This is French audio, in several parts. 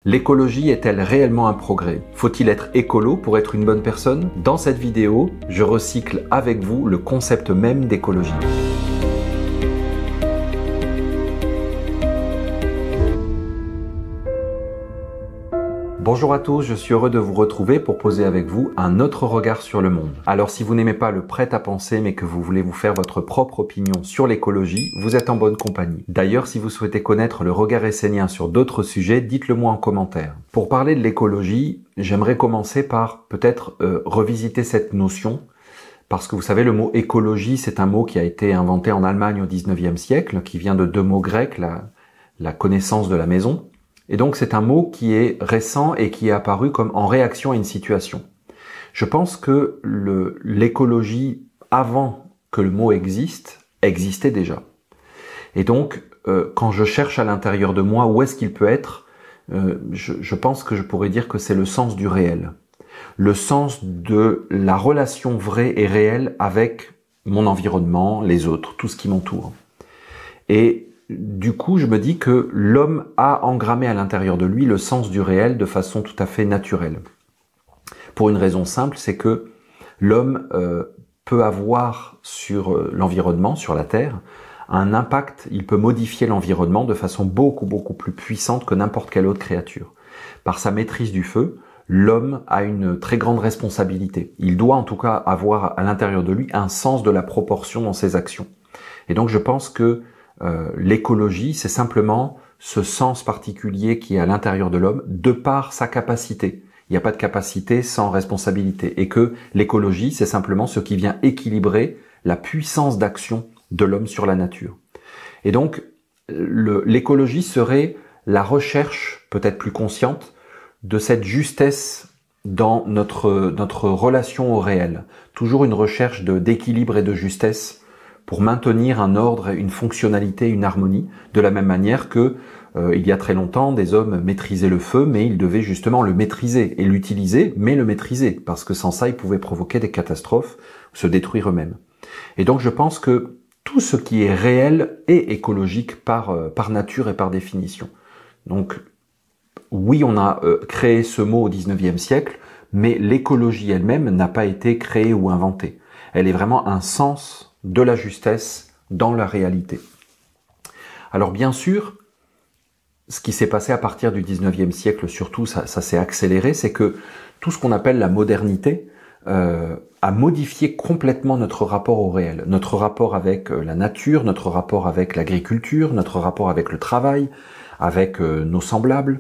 L'écologie est-elle réellement un progrès? Faut-il être écolo pour être une bonne personne? Dans cette vidéo, je recycle avec vous le concept même d'écologie. Bonjour à tous, je suis heureux de vous retrouver pour poser avec vous un autre regard sur le monde. Alors si vous n'aimez pas le prêt-à-penser mais que vous voulez vous faire votre propre opinion sur l'écologie, vous êtes en bonne compagnie. D'ailleurs, si vous souhaitez connaître le regard essénien sur d'autres sujets, dites-le moi en commentaire. Pour parler de l'écologie, j'aimerais commencer par peut-être revisiter cette notion, parce que vous savez, le mot écologie, c'est un mot qui a été inventé en Allemagne au 19e siècle, qui vient de deux mots grecs, la connaissance de la maison. Et donc c'est un mot qui est récent et qui est apparu comme en réaction à une situation. Je pense que l'écologie, avant que le mot existe, existait déjà. Et donc, quand je cherche à l'intérieur de moi où est-ce qu'il peut être, je pense que je pourrais dire que c'est le sens du réel. Le sens de la relation vraie et réelle avec mon environnement, les autres, tout ce qui m'entoure. Et du coup, je me dis que l'homme a engrammé à l'intérieur de lui le sens du réel de façon tout à fait naturelle. Pour une raison simple, c'est que l'homme peut avoir sur l'environnement, sur la Terre, un impact, il peut modifier l'environnement de façon beaucoup plus puissante que n'importe quelle autre créature. Par sa maîtrise du feu, l'homme a une très grande responsabilité. Il doit en tout cas avoir à l'intérieur de lui un sens de la proportion dans ses actions. Et donc je pense que l'écologie, c'est simplement ce sens particulier qui est à l'intérieur de l'homme de par sa capacité. Il n'y a pas de capacité sans responsabilité. Et que l'écologie, c'est simplement ce qui vient équilibrer la puissance d'action de l'homme sur la nature. Et donc, l'écologie serait la recherche, peut-être plus consciente, de cette justesse dans notre relation au réel. Toujours une recherche d'équilibre et de justesse pour maintenir un ordre, une fonctionnalité, une harmonie, de la même manière que il y a très longtemps, des hommes maîtrisaient le feu, mais ils devaient justement le maîtriser et l'utiliser, mais le maîtriser, parce que sans ça, ils pouvaient provoquer des catastrophes, se détruire eux-mêmes. Et donc je pense que tout ce qui est réel est écologique par nature et par définition. Donc oui, on a créé ce mot au 19e siècle, mais l'écologie elle-même n'a pas été créée ou inventée. Elle est vraiment un sens de la justesse dans la réalité. Alors bien sûr, ce qui s'est passé à partir du 19e siècle, surtout, ça s'est accéléré, c'est que tout ce qu'on appelle la modernité a modifié complètement notre rapport au réel, notre rapport avec la nature, notre rapport avec l'agriculture, notre rapport avec le travail, avec nos semblables.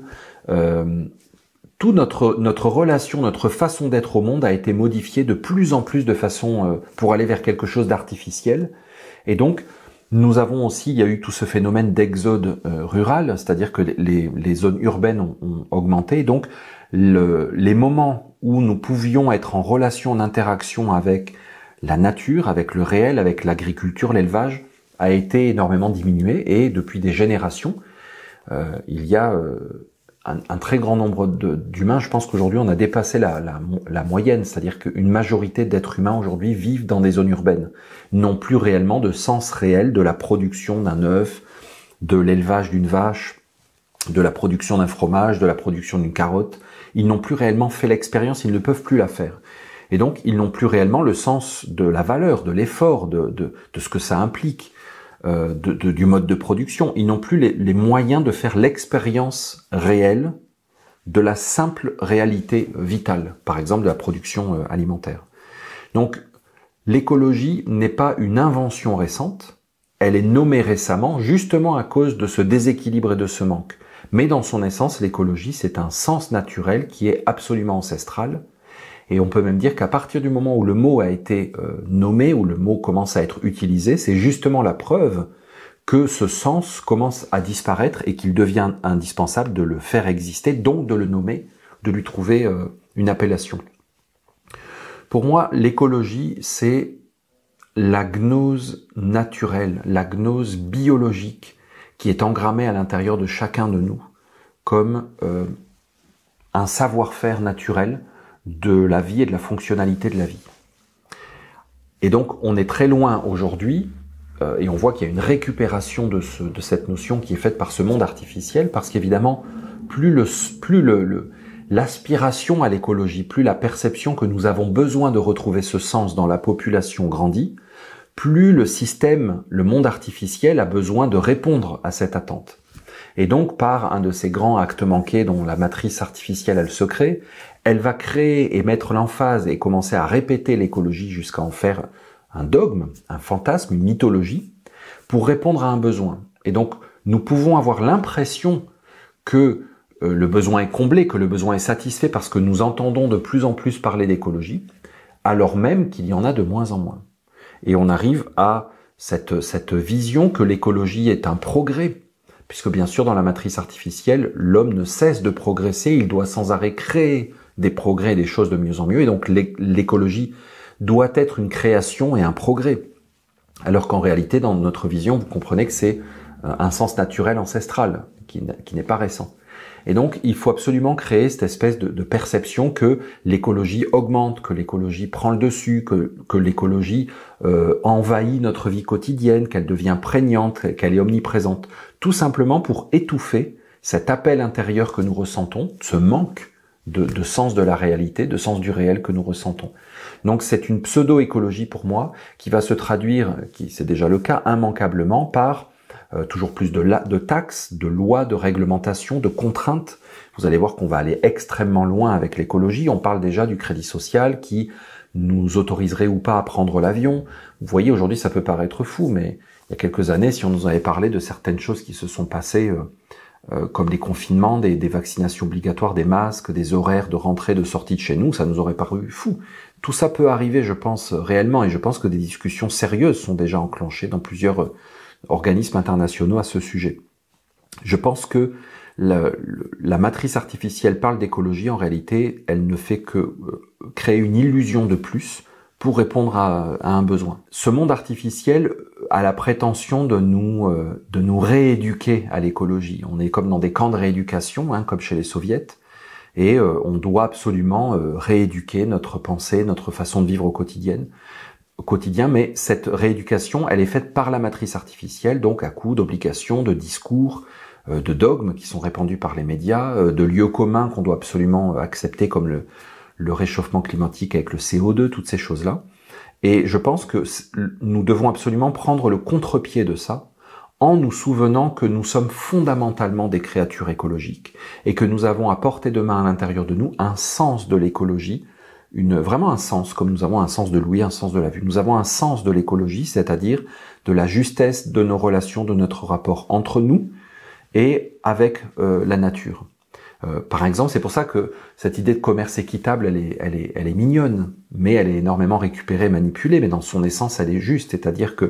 Toute notre relation, notre façon d'être au monde a été modifiée de plus en plus de façon pour aller vers quelque chose d'artificiel. Et donc, nous avons aussi, il y a eu tout ce phénomène d'exode rural, c'est-à-dire que les zones urbaines ont augmenté. Donc, les moments où nous pouvions être en relation, en interaction avec la nature, avec le réel, avec l'agriculture, l'élevage, a été énormément diminué. Et depuis des générations, il y a un très grand nombre d'humains. Je pense qu'aujourd'hui on a dépassé la moyenne, c'est-à-dire qu'une majorité d'êtres humains aujourd'hui vivent dans des zones urbaines, n'ont plus réellement de sens réel de la production d'un œuf, de l'élevage d'une vache, de la production d'un fromage, de la production d'une carotte. Ils n'ont plus réellement fait l'expérience, ils ne peuvent plus la faire. Et donc ils n'ont plus réellement le sens de la valeur, de l'effort, de ce que ça implique. Du mode de production. Ils n'ont plus les moyens de faire l'expérience réelle de la simple réalité vitale, par exemple de la production alimentaire. Donc l'écologie n'est pas une invention récente, elle est nommée récemment justement à cause de ce déséquilibre et de ce manque. Mais dans son essence, l'écologie, c'est un sens naturel qui est absolument ancestral. Et on peut même dire qu'à partir du moment où le mot a été nommé, où le mot commence à être utilisé, c'est justement la preuve que ce sens commence à disparaître et qu'il devient indispensable de le faire exister, donc de le nommer, de lui trouver une appellation. Pour moi, l'écologie, c'est la gnose naturelle, la gnose biologique qui est engrammée à l'intérieur de chacun de nous, comme un savoir-faire naturel de la vie et de la fonctionnalité de la vie. Et donc on est très loin aujourd'hui, et on voit qu'il y a une récupération de cette notion qui est faite par ce monde artificiel, parce qu'évidemment plus l'aspiration à l'écologie, plus la perception que nous avons besoin de retrouver ce sens dans la population grandit, plus le système, le monde artificiel a besoin de répondre à cette attente. Et donc, par un de ces grands actes manqués dont la matrice artificielle a le secret, elle va créer et mettre l'emphase et commencer à répéter l'écologie jusqu'à en faire un dogme, un fantasme, une mythologie, pour répondre à un besoin. Et donc, nous pouvons avoir l'impression que le besoin est comblé, que le besoin est satisfait parce que nous entendons de plus en plus parler d'écologie, alors même qu'il y en a de moins en moins. Et on arrive à cette vision que l'écologie est un progrès, puisque bien sûr dans la matrice artificielle, l'homme ne cesse de progresser, il doit sans arrêt créer des progrès et des choses de mieux en mieux, et donc l'écologie doit être une création et un progrès. Alors qu'en réalité, dans notre vision, vous comprenez que c'est un sens naturel ancestral, qui n'est pas récent. Et donc, il faut absolument créer cette espèce de perception que l'écologie augmente, que l'écologie prend le dessus, que l'écologie envahit notre vie quotidienne, qu'elle devient prégnante, qu'elle est omniprésente. Tout simplement pour étouffer cet appel intérieur que nous ressentons, ce manque de sens de la réalité, de sens du réel que nous ressentons. Donc, c'est une pseudo-écologie pour moi qui va se traduire, c'est déjà le cas, immanquablement par toujours plus de taxes, de lois, de réglementations, de contraintes. Vous allez voir qu'on va aller extrêmement loin avec l'écologie. On parle déjà du crédit social qui nous autoriserait ou pas à prendre l'avion. Vous voyez, aujourd'hui, ça peut paraître fou, mais il y a quelques années, si on nous avait parlé de certaines choses qui se sont passées, comme des confinements, des vaccinations obligatoires, des masques, des horaires de rentrée, de sortie de chez nous, ça nous aurait paru fou. Tout ça peut arriver, je pense, réellement, et je pense que des discussions sérieuses sont déjà enclenchées dans plusieurs organismes internationaux à ce sujet. Je pense que la matrice artificielle parle d'écologie, en réalité, elle ne fait que créer une illusion de plus pour répondre à un besoin. Ce monde artificiel a la prétention de nous rééduquer à l'écologie. On est comme dans des camps de rééducation, comme chez les soviets, et on doit absolument rééduquer notre pensée, notre façon de vivre au quotidien, mais cette rééducation, elle est faite par la matrice artificielle, donc à coup d'obligations, de discours, de dogmes qui sont répandus par les médias, de lieux communs qu'on doit absolument accepter comme le réchauffement climatique avec le CO2, toutes ces choses-là. Et je pense que nous devons absolument prendre le contre-pied de ça en nous souvenant que nous sommes fondamentalement des créatures écologiques et que nous avons à portée de main à l'intérieur de nous un sens de l'écologie, vraiment un sens, comme nous avons un sens de l'ouïe, un sens de la vue. Nous avons un sens de l'écologie, c'est-à-dire de la justesse de nos relations, de notre rapport entre nous et avec la nature. Par exemple, c'est pour ça que cette idée de commerce équitable, elle est mignonne, mais elle est énormément récupérée, manipulée, mais dans son essence, elle est juste. C'est-à-dire que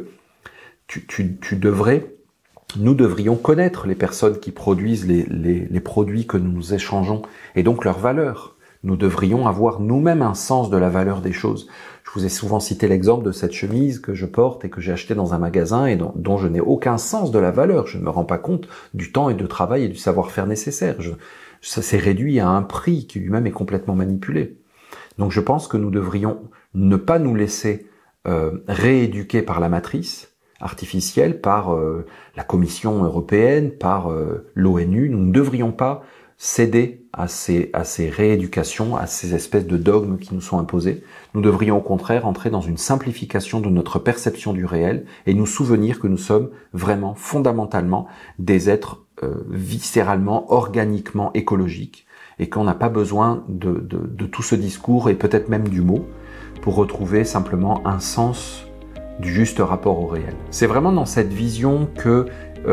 nous devrions connaître les personnes qui produisent les produits que nous échangeons et donc leur valeur. Nous devrions avoir nous-mêmes un sens de la valeur des choses. Je vous ai souvent cité l'exemple de cette chemise que je porte et que j'ai achetée dans un magasin et dont je n'ai aucun sens de la valeur. Je ne me rends pas compte du temps et du travail et du savoir-faire nécessaire. Ça s'est réduit à un prix qui lui-même est complètement manipulé. Donc je pense que nous devrions ne pas nous laisser rééduquer par la matrice artificielle, par la Commission européenne, par l'ONU. Nous ne devrions pas céder à ces rééducations, à ces espèces de dogmes qui nous sont imposés. Nous devrions au contraire entrer dans une simplification de notre perception du réel et nous souvenir que nous sommes vraiment, fondamentalement, des êtres viscéralement, organiquement écologiques et qu'on n'a pas besoin de tout ce discours et peut-être même du mot pour retrouver simplement un sens du juste rapport au réel. C'est vraiment dans cette vision que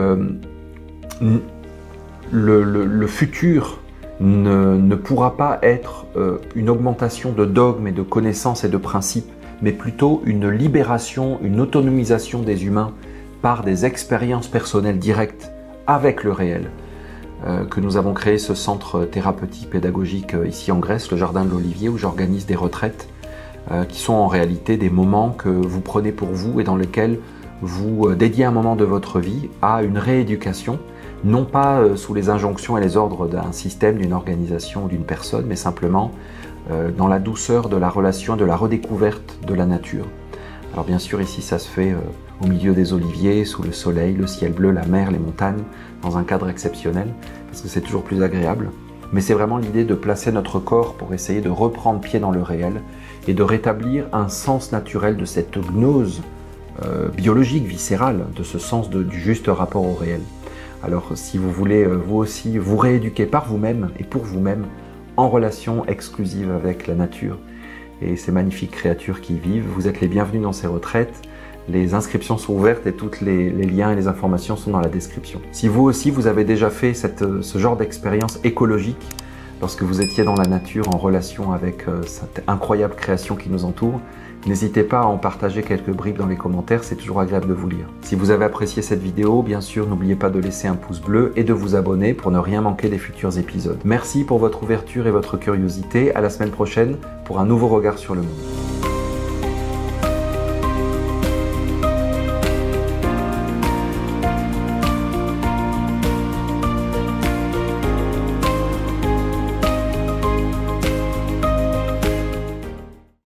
le futur ne pourra pas être une augmentation de dogmes et de connaissances et de principes, mais plutôt une libération, une autonomisation des humains par des expériences personnelles directes avec le réel. Que nous avons créé ce centre thérapeutique pédagogique ici en Grèce, le Jardin de l'Olivier, où j'organise des retraites qui sont en réalité des moments que vous prenez pour vous et dans lesquels vous dédiez un moment de votre vie à une rééducation, non pas sous les injonctions et les ordres d'un système, d'une organisation ou d'une personne, mais simplement dans la douceur de la relation, de la redécouverte de la nature. Alors bien sûr, ici, ça se fait au milieu des oliviers, sous le soleil, le ciel bleu, la mer, les montagnes, dans un cadre exceptionnel. parce que c'est toujours plus agréable. Mais c'est vraiment l'idée de placer notre corps pour essayer de reprendre pied dans le réel et de rétablir un sens naturel de cette gnose biologique, viscérale, de ce sens du juste rapport au réel. Alors si vous voulez vous aussi vous rééduquer par vous-même et pour vous-même en relation exclusive avec la nature et ces magnifiques créatures qui y vivent, vous êtes les bienvenus dans ces retraites. Les inscriptions sont ouvertes et tous les liens et les informations sont dans la description. Si vous aussi vous avez déjà fait ce genre d'expérience écologique, lorsque vous étiez dans la nature en relation avec cette incroyable création qui nous entoure, n'hésitez pas à en partager quelques bribes dans les commentaires, c'est toujours agréable de vous lire. Si vous avez apprécié cette vidéo, bien sûr, n'oubliez pas de laisser un pouce bleu et de vous abonner pour ne rien manquer des futurs épisodes. Merci pour votre ouverture et votre curiosité. À la semaine prochaine pour un nouveau regard sur le monde.